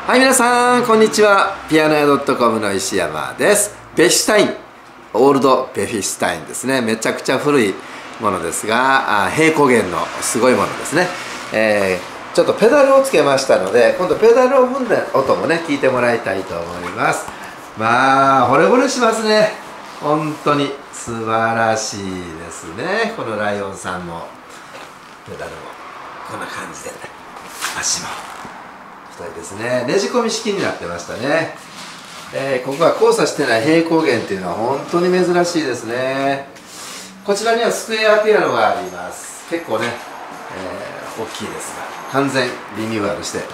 はい、皆さんこんにちは。ピアノ屋 .com の石山です。ベヒシュタイン、オールドベヒシュタインですね。めちゃくちゃ古いものですが、平行弦のすごいものですね。ちょっとペダルをつけましたので、今度ペダルを踏んだ音もね聞いてもらいたいと思います。まあ惚れ惚れしますね。本当に素晴らしいですね。このライオンさんのペダルもこんな感じで、足も太いですね。ねじ込み式になってましたね。ここが交差してない平行弦っていうのは本当に珍しいですね。こちらにはスクエアピアノがあります。結構ね、大きいですが完全リニューアルして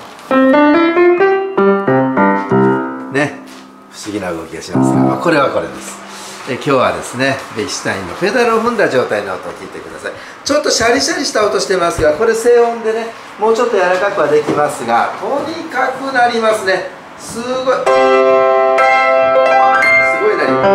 ね、不思議な動きがしますが、これはこれです。今日はですね、ベヒシュタインのペダルを踏んだ状態の音を聞いてください。ちょっとシャリシャリした音してますが、これ静音でね、もうちょっと柔らかくはできますが、とにかくなりますね。すごいなります。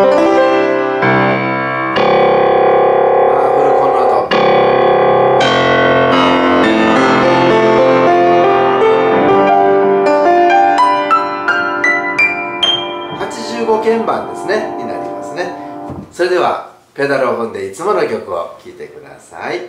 フルコンの音。85鍵盤ですね、になりますね。それではペダルを踏んでいつもの曲を聴いてください。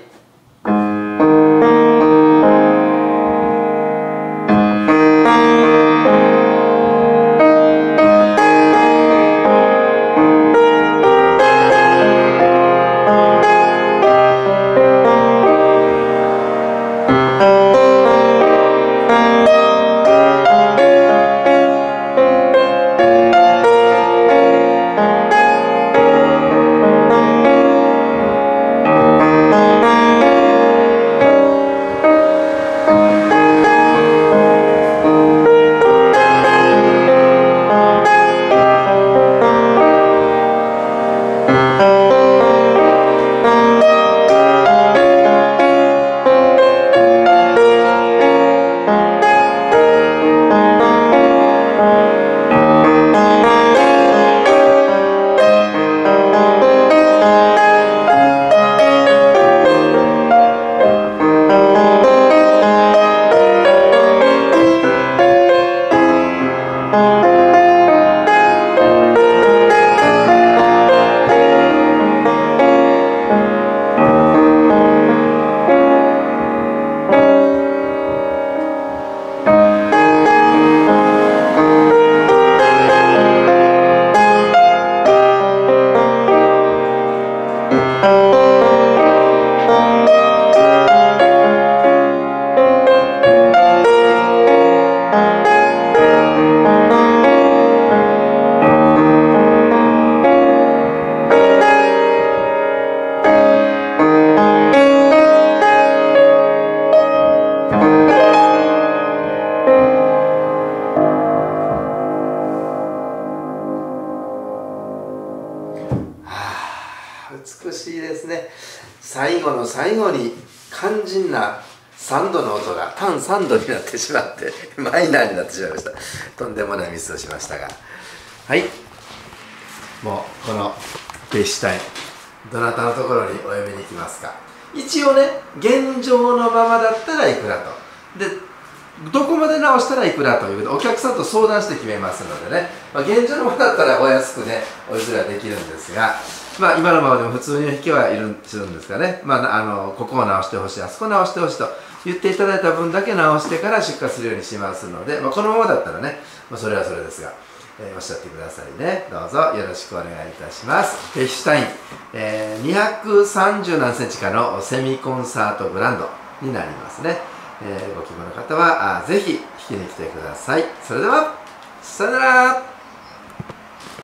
美しいですね。最後の最後に肝心な3度の音が単3度になってしまってマイナーになってしまいました。とんでもないミスをしましたが、はい、もうこのベヒシュタイン、どなたのところにお嫁に行きますか。一応ね、現状のままだったらいくらと、でどこまで直したらいくらということでお客さんと相談して決めますのでね、現状のままだったらお安くねお譲りはできるんですが、今のままでも普通に引きするんですかね。ここを直してほしい、あそこを直してほしいと言っていただいた分だけ直してから出荷するようにしますので、このままだったらね、それはそれですが、おっしゃってくださいね。どうぞよろしくお願いいたします。ベヒシュタイン、230何センチかのセミコンサートグランドになりますね。ご希望の方はぜひ弾きに来てください。それではさよなら。